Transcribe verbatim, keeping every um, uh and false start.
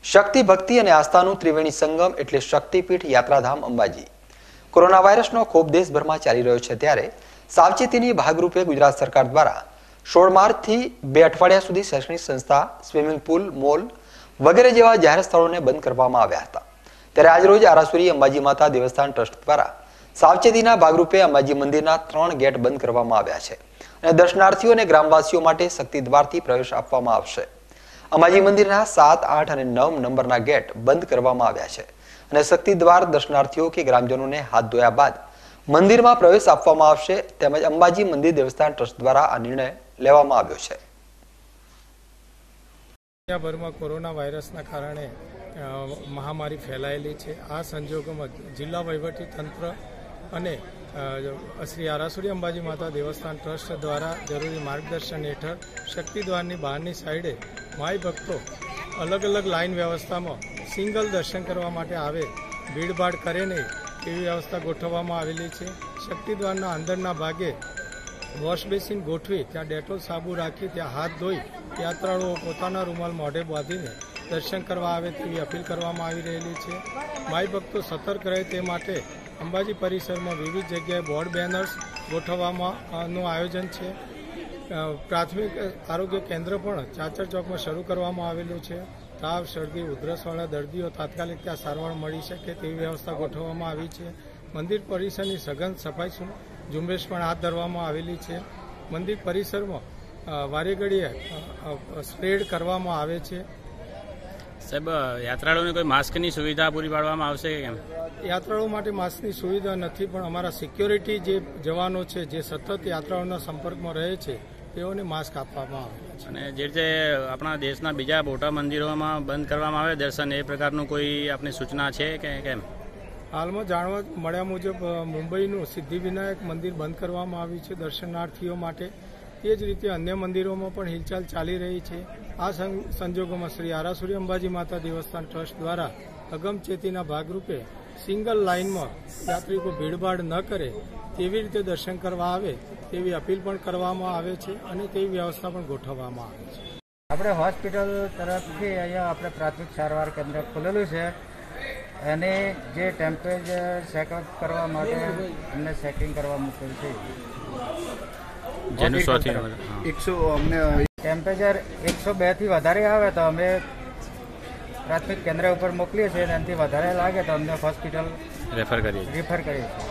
શક્તિ ભક્તિ અને આસ્થાનું ત્રિવેણી સંગમ એટલે શક્તિપીઠ યાત્રાધામ અંબાજી। કોરોના વાયરસનો ખોફ દેશભરમાં ચાલી રહ્યો છે ત્યારે સાવચેતીની ભાગરૂપે ગુજરાત સરકાર દ્વારા સોળ માર્ચથી બે અઠવાડિયા સુધી શૈક્ષણિક સંસ્થા, સ્વિમિંગ પુલ, મોલ વગેરે જેવા જાહેર સ્થળોને બંધ કરવામાં આવ્યા હતા। ત્યારે આજરોજ આરાસુરી અંબાજી માતા દેવસ્થાન ટ્રસ્ટ દ્વારા સાવચેતીના ભાગરૂપે અંબાજી મંદિરના ત્રણ ગેટ બંધ કરવામાં આવ્યા છે અને દર્શનાર્થીઓ અને ગ્રામવાસીઓ માટે શક્તિ દ્વારથી પ્રવેશ આપવામાં આવશે। અંબાજી મંદિરના સાત, આઠ અને નવ નંબરના ગેટ બંધ કરવામાં આવ્યા છે અને શક્તિ દ્વાર દર્શનાર્થીઓ કે ગ્રામજનોને હાથ ધોયા બાદ મંદિરમાં પ્રવેશ આપવામાં આવશે। તેમજ અંબાજી મંદિર દેવસ્થાન ટ્રસ્ટ દ્વારા આ નિર્ણય લેવામાં આવ્યો છે। દુનિયાભરમાં કોરોના વાયરસના કારણે મહામારી ફેલાયેલી છે। આ સંજોગોમાં જિલ્લા વહીવટી તંત્ર અને શ્રી આરાસુરી અંબાજી માતા દેવસ્થાન ટ્રસ્ટ દ્વારા જરૂરી માર્ગદર્શન હેઠળ શક્તિ દ્વારની બહારની સાઈડે માઈ ભક્તો અલગ અલગ લાઇન વ્યવસ્થામાં સિંગલ દર્શન કરવા માટે આવે, ભીડભાડ કરે નહીં એવી વ્યવસ્થા ગોઠવવામાં આવેલી છે। શક્તિ દ્વારના અંદરના ભાગે વોશ બેસિન ગોઠવી ત્યાં ડેટોલ સાબુ રાખી ત્યાં હાથ ધોઈ યાત્રાળુઓ પોતાના રૂમાલ મોઢે બાંધીને દર્શન કરવા આવે તેવી અપીલ કરવામાં આવી રહેલી છે। માઈ ભક્તો સતર્ક રહે તે માટે અંબાજી પરિસરમાં વિવિધ જગ્યાએ બોર્ડ બેનર્સ ગોઠવવાનું આયોજન છે। પ્રાથમિક આરોગ્ય કેન્દ્ર પણ ચાચર ચોકમાં શરૂ કરવામાં આવેલું છે। તાવ, શરદી, ઉધરસવાળા દર્દીઓ તાત્કાલિક ત્યાં સારવાર મળી શકે તેવી વ્યવસ્થા ગોઠવવામાં આવી છે। મંદિર પરિસરની સઘન સફાઈ ઝુંબેશ પણ હાથ ધરવામાં આવેલી છે। મંદિર પરિસરમાં વારે ઘડીએ સ્પ્રેડ કરવામાં આવે છે। સાહેબ, યાત્રાળુઓને કોઈ માસ્કની સુવિધા પૂરી પાડવામાં આવશે કે કેમ? યાત્રાળુઓ માટે માસ્કની સુવિધા નથી, પણ અમારા સિક્યોરિટી જે જવાનો છે જે સતત યાત્રાળુઓના સંપર્કમાં રહે છે તેઓને માસ્ક આપવામાં આવે છે। અને જે રીતે આપણા દેશના બીજા મોટા મંદિરોમાં બંધ કરવામાં આવે દર્શન, એ પ્રકારનું કોઈ આપની સૂચના છે કે કેમ? હાલમાં જાણવા મળ્યા મુજબ મુંબઈનું સિદ્ધિવિનાયક મંદિર બંધ કરવામાં આવ્યું છે દર્શનાર્થીઓ માટે। તે જ રીતે અન્ય મંદિરોમાં પણ હિલચાલ ચાલી રહી છે। આ સંજોગોમાં શ્રી આરાસુરી અંબાજી માતા દેવસ્થાન ટ્રસ્ટ દ્વારા અગમચેતીના ભાગરૂપે સિંગલ લાઇનમાં યાત્રિકો ભીડભાડ ન કરે તેવી રીતે દર્શન કરવા આવે તેવી અપીલ પણ કરવામાં આવે છે અને તેવી વ્યવસ્થા પણ ગોઠવવામાં આવે છે। આપણે હોસ્પિટલ તરફથી અહીંયા આપણે પ્રાથમિક સારવાર કેન્દ્ર ખોલેલું છે અને જે ટેમ્પરેચર ચેકઅપ કરવા માટે અમને ચેકિંગ કરવા મૂકેલ છે। ટેમ્પરેચર એકસો બે થી વધારે આવે તો અમે પ્રાથમિક કેન્દ્ર ઉપર મોકલીએ છીએ અને એનાથી વધારે લાગે તો અમને હોસ્પિટલ રેફર કરીએ રેફર કરીએ છીએ।